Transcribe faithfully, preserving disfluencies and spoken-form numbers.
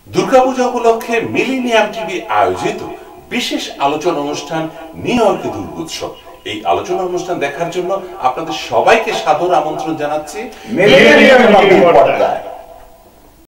দুর্গাপূজা উপলক্ষে millennium TV আয়োজিত বিশেষ আলোচনা অনুষ্ঠান নিউ ইয়র্কে দুর্গোৎসব। এই আলোচনা অনুষ্ঠান দেখার জন্য আপনাদের সবাইকে সাদর আমন্ত্রণ জানাচ্ছি মিলেনিয়াম টিভির পর্দায়।